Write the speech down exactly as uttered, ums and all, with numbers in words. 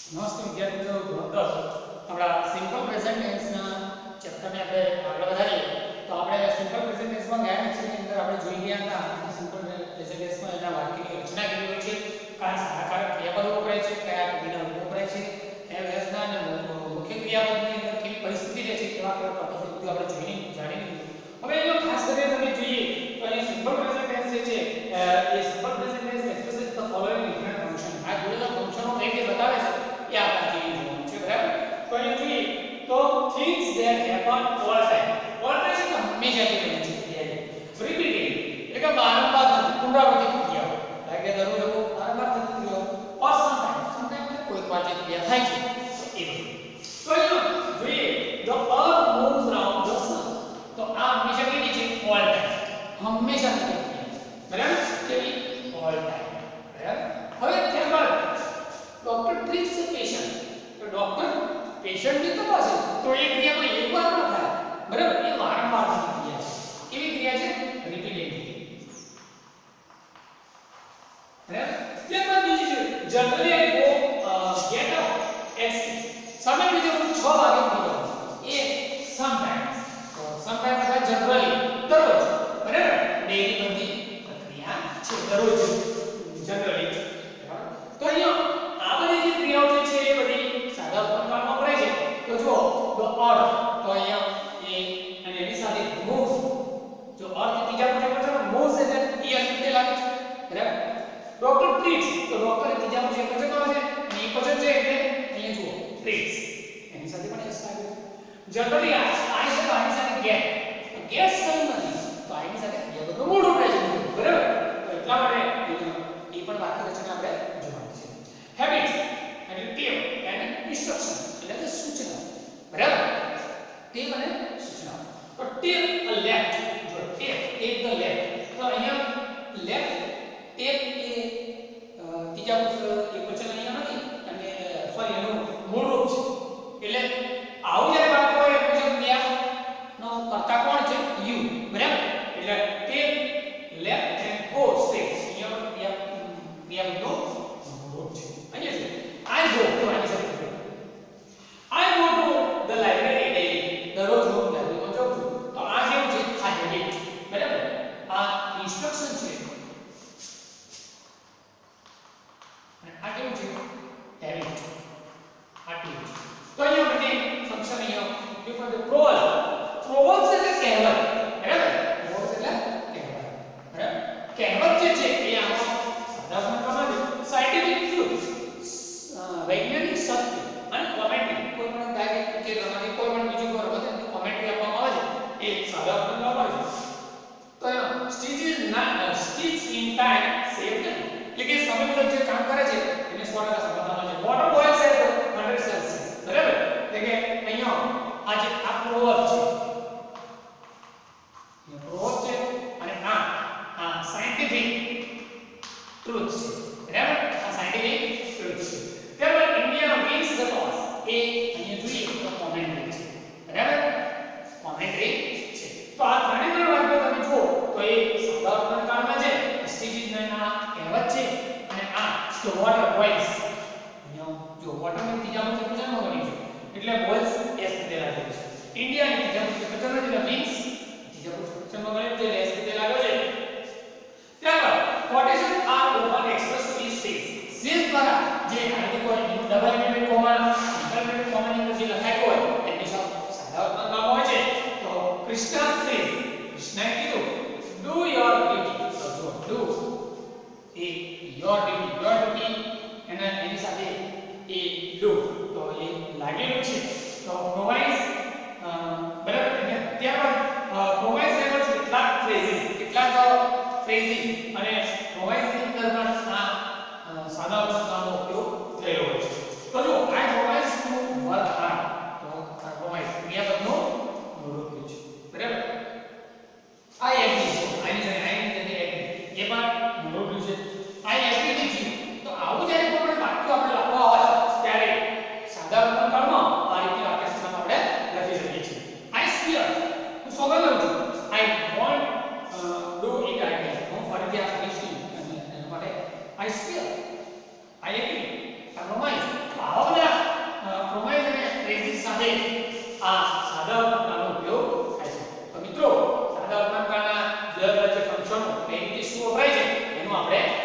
નમસ્તે વિદ્યાર્થી મિત્રો, ધોરણ દસ આપણા સિમ્પલ પ્રેઝન્ટ ટેન્સના ચેપ્ટરને આપણે આગળ વધારીએ તો આપણે સિમ્પલ પ્રેઝન્ટ ટેન્સમાં ગયા લેક્ચરની અંદર આપણે જોઈ ગયા હતા કે સિમ્પલ પ્રેઝન્ટ ટેન્સમાં એના વાક્યની રચના કેવી હોય છે, કયા સહાયક ક્રિયાપદો વપરાય છે, કયા ક્રિયાના રૂપો વપરાય છે, એ વ્યવસ્થા અને મુખ્ય ક્રિયાપદની અંદર કેવી પરિસ્થિતિ રહે છે, કેવા કેવા પ્રકારની બધું આપણે જોઈને જાણી લીધું. હવે અહીંયા ખાસ કરીને તમે જોઈએ તો અહીંયા સિમ્પલ પ્રેઝન્ટ ટેન્સ જે છે એ simple present tense express the following different function. આ જોડેલા ફંક્શનો કઈ કઈ બતાવે છે એ આપણે જોવાનું છે, બરાબર? તો અહીંયા જોઈએ તો things that happen all time. all time એટલે હંમેશા જે બને છે ક્રિયા. repeating એટલે કે વારંવાર થતી પુનરાવર્તિત ક્રિયાઓ, લાગે દરરોજ લોકો વારંવાર થતી ક્રિયાઓ. or sometimes sometimes એટલે કોઈક વાર જે ક્રિયા થાય છે એ બધી. તો અહીંયા જોઈએ the earth moves round the sun. તો આ હંમેશા કેવી છે? all time. હંમેશા થતી ક્રિયા, બરાબર? કેવી? all time, બરાબર? હવે ત્યારબાદ ડોક્ટર ટ્રીટ્સ અ પેશન્ટ. તો ડોક્ટર પેશન્ટની તપાસે તો એ ક્રિયા કોઈ એકવાર ન થાય, બરાબર? એ વારંવાર થતી ક્રિયા છે. કેવી ક્રિયા છે? રિપીટેડ. બરાબર? ત્યારબાદ બીજી છે generally I go get up at six. સામાન્ય રીતે હું છ વાગે ઉઠી જાઉં. એ સમટાઈમ્સ. તો સમટાઈમ્સ એટલે જનરલી દરરોજ, બરાબર? ડેઈલી બનતી પ્રક્રિયા છે દરરોજ જનરલી. તો અહીંયા આ બધી જે ક્રિયાઓ જે છે એ બધી સાદા ઉપકારમાં વપરાય છે. તો જો the earth, તો અહીંયા એ અને એની સાથે moves. જો earth ત્રીજા પુરુષ એકવચન moves એટલે એ અસ્તિત્વ લાગે છે, બરાબર? ડોક્ટર ટ્રીટ્સ, તો ડોક્ટર ત્રીજા પુરુષ એકવચન આવે છે અને એકવચન છે એટલે અહીંયા જુઓ ટ્રીટ્સ, એની સાથે પણ એસ લાગે છે. જનરલી આ આઈ સાથે આની સાથે ગેટ, તો ગેટ સમ નથી તો આની સાથે ક્રિયાપદનું મૂળ વપરાય છે, બરાબર? તો એટલા માટે એ પણ વાક્ય રચના આપણે જોવાની છે. હેબિટ્સ એટલે ટેવ અને ઇન્સ્ટ્રક્શન એટલે કે સૂચના, બરાબર? ટેવ અને સૂચના. તો ટેવ અ લેફ્ટ, જો ટેવ ટેક ધ લેફ્ટ, તો અહીંયા લેફ્ટ ટેક એ ત્રીજા પુરુષ એકવચન અહીંયા નથી અને સોરી એનું મૂળ રૂપ છે. એટલે આવું જ્યારે વાક્ય હોય એકવચન ક્રિયાનો કર્તા કોણ છે? યુ, બરાબર? એટલે take left and go straight, અહીંયા પણ ક્રિયા ક્રિયાપદનો મૂળ છે. અહીંયા છે I go, તો આની સાથે I go to the library daily. દરરોજ હું લાઇબ્રેરીમાં જાઉં છું. તો આ કેવું છે? આ હેબિટ, બરાબર? આ ઇન્સ્ટ્રક્શન છે અને આ કેવું છે? હેબિટ. આ ટેવ છે. તો અહીંયા બધી ફંક્શન અહીંયા ઉપયોગ કરે. પ્રોવર્બ, પ્રોવર્બ્સ એટલે કહેવત, બરાબર? પ્રોવર્બ્સ એટલે કહેવત, બરાબર? કહેવત જે છે એ આનો સાદા ભાષામાં સાયન્ટિફિક ટ્રુથ, વૈજ્ઞાનિક સત્ય અને કોમેન્ટ્રી, કોઈ પણ ગાય કે રમાતી કોઈ પણ બીજું કોઈ રમતની કોમેન્ટ્રી આપવામાં આવે છે એ સાદા અર્થમાં આવે છે. તો સ્ટીચ ઇઝ ના stitch in time save time, એટલે કે સમય મુજબ જે કામ કરે છે એને સો ટકા સફળતા મળે છે. Water boils at hundred Celsius, બરાબર? એટલે કે અહીંયા આ જે આ પ્રોવર્બ છે, એ પ્રોવર્બ છે અને આ આ સાયન્ટિફિક ટ્રુથ છે, બરાબર? આ સાયન્ટિફિક ટ્રુથ છે. ત્યારબાદ ઇન્ડિયા વિન્સ ધ ટોસ, એ અહીંયા જોઈએ તો કોમેન્ટ્રી છે, બરાબર? કોમેન્ટ્રી છે. તો આ ત્રણે ત્રણ વાક્યો તમે જુઓ તો એ સાદા અર્થના કાળમાં છે, સ્ટીજીના કહેવત છે અને આ તો વોટર બોઇલ્સ, અહીંયા જો વોટર ની ત્રીજા મુજબ વચનમાં બની છે એટલે બોઇલ્સ એસ રીતે લાગે છે. ઇન્ડિયા ની ત્રીજા મુજબ વચન એટલે વિન્સ ત્રીજા મુજબ વચનમાં બને છે એટલે એસ રીતે લાગે છે. ત્યારબાદ quotation are often expressed with says. says દ્વારા જે આની કોઈ double inverted comma double inverted comma ની અંદર જે લખાયું હોય એની સાથે સાદા અર્થમાં નામ હોય છે. તો કૃષ્ણ says, કૃષ્ણએ કીધું do your duty, તો જો do A your duty, your duty અને એની સાથે એ do તો એ લાગેલું છે. તો પ્રોવાઇડ બરાબર. અને ત્યારબાદ પ્રોવાઇડ એનો કેટલાક ફ્રેઝિસ કેટલાક ફ્રેઝિસ અને પ્રોવાઇડ ની અંદર પણ આ સાદા અર્થનો ઉપયોગ થયેલો હોય છે. તો જો I promise to work hard, તો આ promise ક્રિયાપદનું મૂળ રૂપ છે, બરાબર? I agree, તો આની સાથે આની સાથે agree એ પણ મૂળ રૂપ છે. I agree with you, તો આવું જ્યારે કોઈ પણ વાક્ય આપણે લખવા હોય ત્યારે સાદા અર્થના કાળમાં આ રીતે વાક્ય રચનામાં આપણે લખી શકીએ છીએ. I swear, હું સોગંદ લઉં છું. I won't uh, do it again, હું ફરીથી આ કરીશ નહીં. અને એના માટે I swear, I agree, I promise. આવા બધા ક્રેઝિસ સાથે આ સાદા અપૂર્ણાંકનો ઉપયોગ થાય છે. તો મિત્રો સાદા અપૂર્ણાંકના જુદા જુદા જે ફંક્શનો કઈ રીતે શું વપરાય છે એનું આપણે